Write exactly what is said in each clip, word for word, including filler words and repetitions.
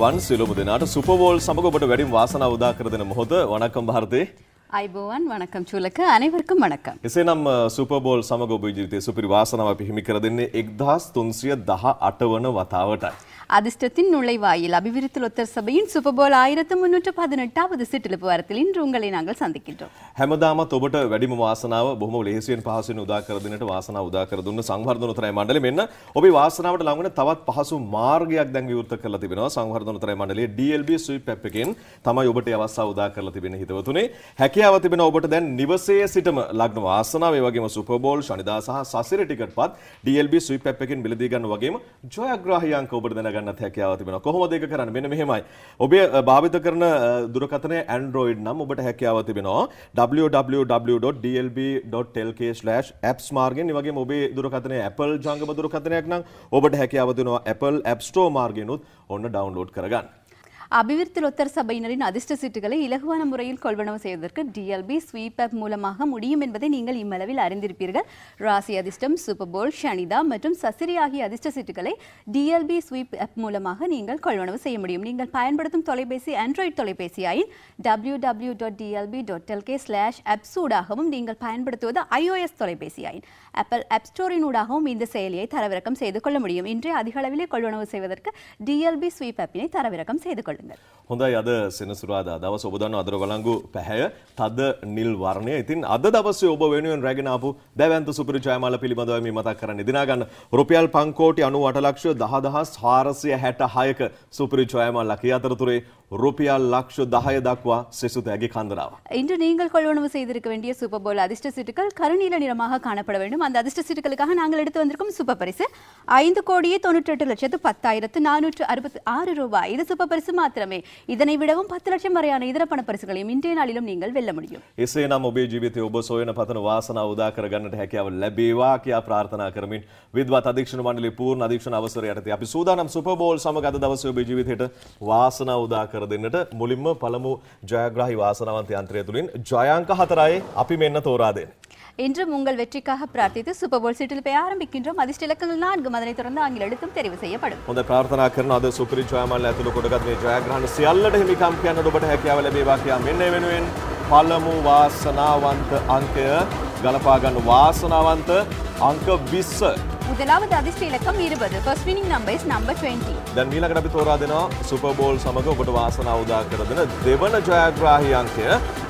වන් සියලුම දෙනාට super ball සමග ඔබට වැඩිම වාසනාව උදා කර දෙන මොහොත. වණක්කම් ಭಾರತಿ. අයිබෝවන් වණක්කම් චුලක අனைவருக்கும் වණක්කම්. එසේනම් සුපර් බෝල් සමග ඔබ ජීවිතයේ සුපිරි වාසනාව අපි හිමි කර දෙන්නේ එක්දාස් තුන්සිය දහඅට වන වතාවටයි. அதிர்ஷ்டத்தின் நுழைவாயில் அபிவிருத்தி லொத்தர் சபையின் சூப்பர் போல் ஆயிரத்து முன்னூற்று பதினெட்டாவது சிற்றிழப்பு வாரத்தில் இன்று உங்களை நாங்கள் சந்திக்கின்றோம். හැමදාමත් ඔබට වැඩිම වාසනාව බොහොම ලේසියෙන් පහසුවෙන් උදා කර දෙන්නට වාසනාව උදා කර දුන්න සංවර්ධන උතරයි මණ්ඩලය මෙන්න ඔබේ වාසනාවට ලඟ වෙන තවත් පහසු මාර්ගයක් දැන් විවෘත කරලා තිබෙනවා. සංවර්ධන උතරයි මණ්ඩලයේ D L B sweep app එකෙන් තමයි ඔබට ඒ අවස්ථාව උදා කරලා තිබෙන්නේ හිතවතුනේ. හැකියාව තිබෙන ඔබට දැන් නිවසේ සිටම ලග්න වාසනාව ඒ වගේම සුපර් බෝල් ශනිදා සහ සසිර ටිකට් පත් D L B sweep app එකෙන් මිලදී ගන්න වගේම ජයග්‍රාහී අංක ඔබට දැනගන්නත් හැකියාව තිබෙනවා. කොහොමද ඒක කරන්නේ? මෙන්න මෙහෙමයි. ඔබේ භාවිත කරන දුරකථනය Android නම් ඔබට හැකියාව තිබෙනවා w w w dot d l b dot l k slash apps මාර්ගයෙන්. ඒ වගේම ඔබේ දුරකථනය Apple ජංගම දුරකථනයක් නම් ඔබට හැකියාව දෙනවා Apple App Store මාර්ගයෙන් උත් ඔන්න ඩවුන්ලෝඩ් කරගන්න. அபிவிருத்தி லொத்தர் சபையினரின் அதிர்ஷ்ட சீட்டுகளை இலகுவான முறையில் கொள்வனவு செய்வதற்கு டிஎல்பி ஸ்வீப் ஆப் மூலமாக முடியும் என்பதை நீங்கள் இம்மளவில் அறிந்திருப்பீர்கள். ராசி அதிர்ஷ்டம், சூப்பர் போல், ஷனிதா மற்றும் சசிரி ஆகிய அதிர்ஷ்ட சீட்டுகளை டிஎல்பி ஸ்வீப் ஆப் மூலமாக நீங்கள் கொள்வனவு செய்ய முடியும். நீங்கள் பயன்படுத்தும் தொலைபேசி ஆண்ட்ராய்டு தொலைபேசியாயின் w w w dot d l b dot l k slash apps ஊடாகவும் நீங்கள் பயன்படுத்துவது iOS தொலைபேசியாயின் ஆப்பிள் ஆப் ஸ்டோரின் ஊடாகவும் இந்த செயலியை தரவிறக்கம் செய்து கொள்ள முடியும். இன்றைய அதிக அளவிலே கொள்வனவு செய்வதற்கு டிஎல்பி ஸ்வீப் ஆப்பினை தரவிறக்கம் செய்து கொள்ளுங்கள். හොඳයි අද සෙනසුරාදා දවස ඔබ දන්නවා අදර වළංගු පැහැය තද නිල් වර්ණය. ඉතින් අද දවසේ ඔබ වෙනුවෙන් රැගෙන ආපු දැවැන්ත සුපිරි ජයමාල පිළිබඳව මේ මතක් කරන්න දිනා ගන්න රුපියල් පන්කෝටි අනූඅට ලක්ෂ දහදහස් හාරසිය හැටහයක සුපිරි ජයමාලක්. ඒ අතරතුරේ රුපියல் ලක්ෂ දහය දක්වා සෙසු තෑගි කන්දරාව. இன்று நீங்கள் கொள்வனவு செய்திருக்க வேண்டிய சூப்பர் போல் அதிர்ஷ்ட சீட்டுகள் கருநீல நிறமாக காணப்பட வேண்டும். அந்த அதிர்ஷ்ட சீட்டுகளுக்காக நாங்கள் எடுத்து வந்திருக்கும் சூப்பர் பரிசு ஐந்து கோடியே தொண்ணூற்றி எட்டு லட்சத்து பத்தாயிரத்து நானூற்று அறுபத்தி ஆறு ரூபாய். இது சூப்பர் பரிசு மாத்திரமே. இதனை விடவும் பத்து லட்சம் வரையான இதர பண பரிசுகளையும் இன்றைய நாளிலும் நீங்கள் வெல்ல முடியும். එසේනම් ඔබේ ජීවිතයේ ඔබ සොයන පතන වාසනාව උදා කර ගන්නට හැකියාව ලැබේවා කියා ප්‍රාර්ථනා කරමින් විද්වත් අධීක්ෂණ මණ්ඩලයේ පූර්ණ අධීක්ෂණ අවසරය යටතේ අපි සූදානම් සුපර් බෝල් සමග අද දවසේ ඔබේ ජීවිතයට වාසනාව උදා කර දෙන්නට මුලින්ම පළමු ජයග්‍රාහී වාසනාවන්ත යන්ත්‍රය තුලින් ජයාංක හතරයි අපි මෙන්න තෝරා දෙන්නේ. இன்றும் உங்கள் வெற்றிக்காக பிரார்த்தித்து சூப்பர் போல் சீட்டில் ஆரம்பிக்கின்றோம். அதிர்ஷ்ட இலக்கங்கள் நான்கு அதனை தொடர்ந்து ஆங்கில எழுத்தும் தெரிவு செய்யப்படும். හොඳ ප්‍රාර්ථනා කරන අද සුපිරි ජයමාල ඇතුළු කොටගත් මේ ජයග්‍රහණ සියල්ලට හිමිකම් කියන්නට ඔබට හැකියාව ලැබේවා කියා මෙන්න වෙනුවෙන් පළමු වාසනාවන්ත අංකය ගලපා ගන්න වාසනාවන්ත අංක විස්ස. முதலாவது அதிர்ஷ்ட இலக்கம் இருபது. First winning number is number இருபது. දැන් ඊළඟට අපි තෝරා දෙනවා සුපර් බෝල් සමග ඔබට වාසනාව උදා කර දෙන දෙවන ජයග්‍රාහී අංකය.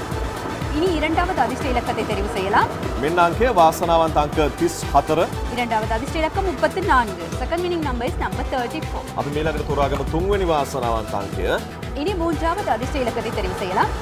இனி இரண்டாவது அதிர்ஷ்ட இலக்கத்தை தெரிவு செய்யலாம். මෙන්න අංකය වාසනාවන්ත අංක තිස් හතර. இரண்டாவது அதிர்ஷ்ட இலக்கம் முப்பத்தி நான்கு. Second winning number is number முப்பத்தி நான்கு. අපි ඊළඟට තෝරාගමු තුන්වෙනි වාසනාවන්ත අංකය. இனி மூன்றாவது அதிர்ஷ்ட இலக்கத்தை தெரிவு செய்யலாம்.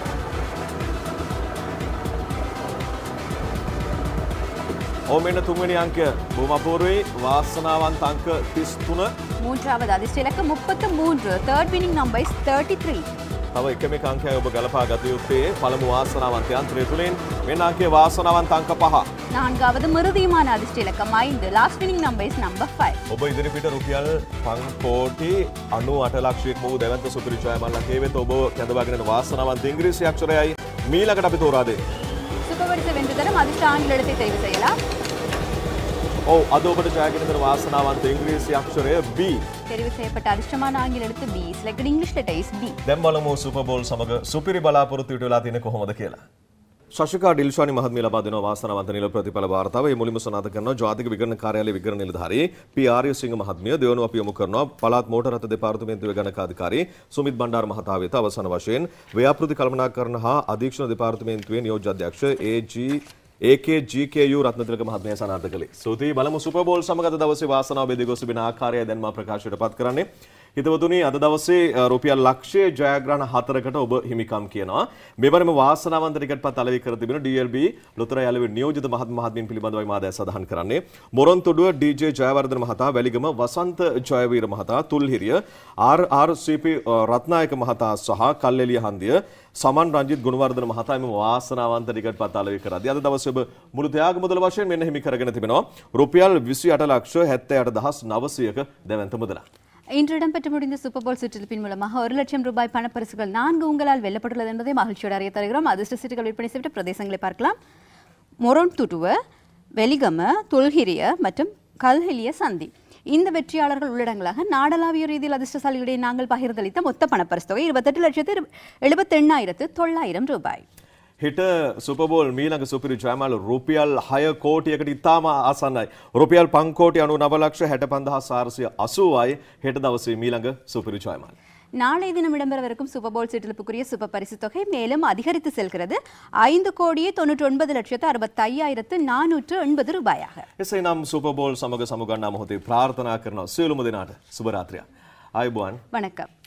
ඔව් මෙන්න තුන්වෙනි අංකය බොහොම අපූර්වයි වාසනාවන්ත අංක තිස් තුන. மூன்றாவது அதிர்ஷ்ட இலக்கம் முப்பத்தி மூன்று. தேர்ட் வினிங் நம்பர் இஸ் முப்பத்தி மூன்று. තව එකම එක අංකයක් ඔබ ගලපා ගත යුත්තේ පළමු වාසනාවන්ත යන්ත්‍රය තුලින්. මෙන්න අංකයේ වාසනාවන්ත අංක පහ. நான்காவது மிருதியமான அதிர்ஷ்ட இலக்கம் ஐந்து. Last winning number is number ஐந்து. ඔබ ඉදිරිපිට රුපියල් පන්කෝටි අනූඅට ලක්ෂයක් වූ දැවැන්ත සුපිරි ජයමාලක් හේවෙත ඔබ කැඳවාගෙන යන වාසනාවන්ත ඉංග්‍රීසි අක්ෂරයයි මීළඟට අපි තෝරා දෙන්නේ. සුපර් පරිස වෙන්න තර அதிர்ஷ்ட ஆங்கில எழுத்தை தெரிவு செய்யலாம். ඔව් අද ඔබට ජයගෙන දෙන වාසනාවන්ත ඉංග්‍රීසි අක්ෂරය B. தெரிவு செய்யப்பட்ட அதிர்ஷ்டமான ஆங்கில எழுத்து B. Select English letter is B. දැන් බලමු සුපර් බෝල් සමග සුපිරි බලාපොරොත්තු ඉටු වෙලා තියෙන්නේ කොහොමද කියලා. ශශිකා ඩිල්ෂානි මහත්මිය ලබා දෙනවා වාසනාවන්ත නිල ප්‍රතිඵල වාර්තාව. මේ මුලින්ම සනාථ කරනවා ජාතික විගණන කාර්යාලයේ විගණන නිලධාරී පී ආර්යසිංහ මහත්මිය. දෙවනුව අපි යොමු කරනවා පළාත් මෝටර රථ දෙපාර්තමේන්තුවේ ගණකාධිකාරී සුමිත් බණ්ඩාර මහතා වෙත. අවසාන වශයෙන් ව්‍යාපෘති කළමනාකරණ හා අධීක්ෂණ දෙපාර්තමේන්තුවේ නියෝජ්‍ය අධ්‍යක්ෂ A G A K G K U Rathnathilaka මහත්මයා සනාථ කළේ. සූතියි බලමු සුපර් බෝල් සමග අද දවසේ වාසනාව බෙදී ගොස් තිබෙන ආකාරය දැන් මා ප්‍රකාශයට පත් කරන්නේ. හිතවතුනි අද දවසේ රුපියල් ලක්ෂයේ ජයග්‍රහණ හතරකට ඔබ හිමිකම් කියනවා. මෙවරම වාසනාවන්ත ටිකට් පත් අලෙවි කර තිබෙන ඩී එල් බී ලොතරැයි අලෙවි නියෝජිත මහත් මහත්මීන් පිළිබඳවයි මා දැන් සඳහන් කරන්නේ. මොරොන්තොඩුව ඩී ජේ ජයවර්ධන මහතා, වැලිගම වසන්ත ජයවීර මහතා, Tulhiriya R R C P Rathnayake මහතා සහ කල්ෙලිය හන්දිය සමන් රංජිත් ගුණවර්ධන මහතා මෙම වාසනාවන්ත ටිකට් පත් අලෙවි කරද්දී අද දවසේ ඔබ මුළු ත්‍යාග මුදල වශයෙන් මෙන්න හිමි කරගෙන තිබෙනවා රුපියල් විසිඅට ලක්ෂ හැත්තෑ අට දහස් නවසියක දැවැන්ත මුදලක්. இன்று இடம்பெற்று முடிந்த சூப்பர் போல் சுற்றிலிப்பின் மூலமாக ஒரு லட்சம் ரூபாய் பணப்பரிசுகள் நான்கு உங்களால் வெல்லப்பட்டுள்ளது என்பதை மகிழ்ச்சியோடு அறிய தருகிறோம். அதிர்ஷ்ட சீட்டுகள் விற்பனை செய்யப்பட்ட பிரதேசங்களை பார்க்கலாம். மொரொன்துடுவ, வெலிகம, துல்ஹிரிய மற்றும் கல்ஹெலிய சந்தி. இந்த வெற்றியாளர்கள் உள்ளடங்களாக நாடளாவிய ரீதியில் அதிர்ஷ்டசாலியுடைய நாங்கள் பகிர்ந்தளித்த மொத்த பணப்பரிசு தொகை இருபத்தெட்டு லட்சத்து எழுபத்தெண்ணாயிரத்து தொள்ளாயிரம் ரூபாய். හිට සුපබෝල් මීළඟ සුපිරි ජයමාල රුපියල් හය කෝටියකට ඉතාම ආසන්නයි. රුපියල් පං කෝටි අනූනව ලක්ෂ හැට පන්දාස් හාරසිය අසූවයි හෙට දවසේ මීළඟ සුපිරි ජයමාල. நாளைய தினம் இடம்பெறவிருக்கும் சூப்பர் போல் சீட்டெழுப்புக்குரிய சூப்பர் பரிசு தொகை மேலும் அதிகரித்து செல்கிறது. ஐந்து கோடியே தொன்னூற்றி ஒன்பது லட்சத்து அறுபத்தி ஐயாயிரத்து நானூற்று எண்பது ரூபாயாக. එසේනම් සුපබෝල් සමග සමුගන්නා මොහොතේ ප්‍රාර්ථනා කරනවා සියලුම දෙනාට සුබ රාත්‍රියක්. ආයුබෝවන්. வணக்கம்.